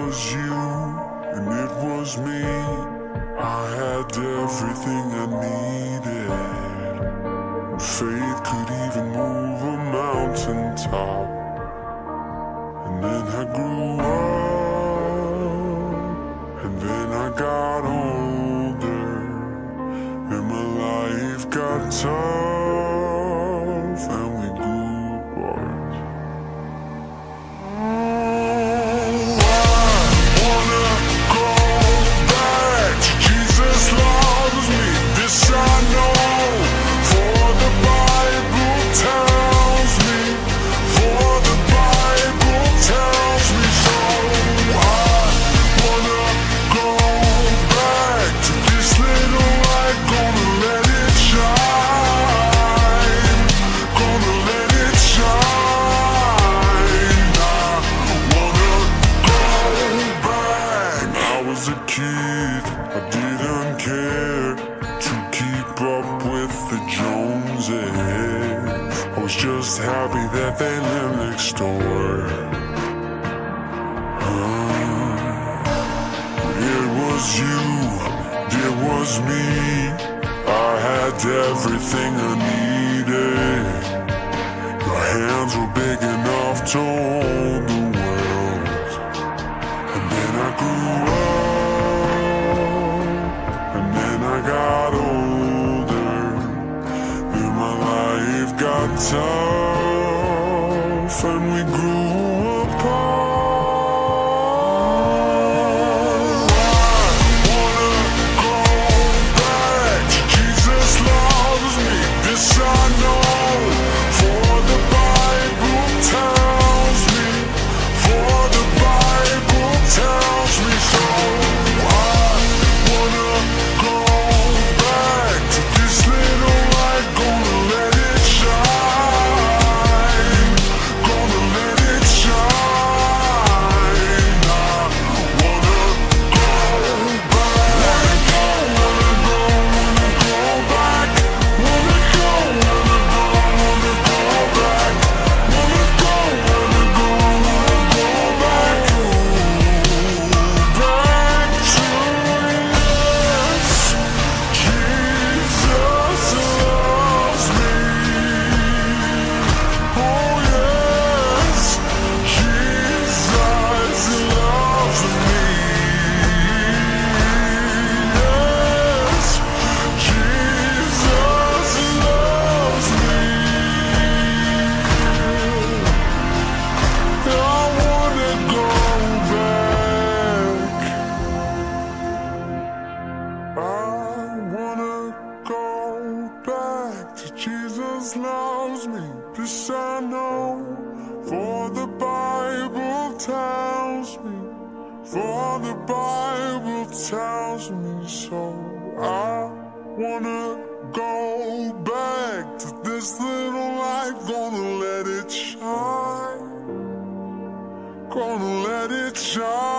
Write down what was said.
was you, and it was me. I had everything I needed. Faith could even move a mountain top. And then I grew up, and then I got older, and my life got tough, and we grew apart. A kid, I didn't care to keep up with the Joneses. I was just happy that they lived next door. It was you, it was me. I had everything I needed. Your hands were big enough to hold the world. And then I grew up, I got older, then my life got tough, and we grew apart. I wanna go back to Jesus loves me, this I know, for the Bible tells me, for the Bible tells me so. Jesus loves me, this I know, for the Bible tells me, for the Bible tells me so. I wanna go back to this little light, gonna let it shine, gonna let it shine.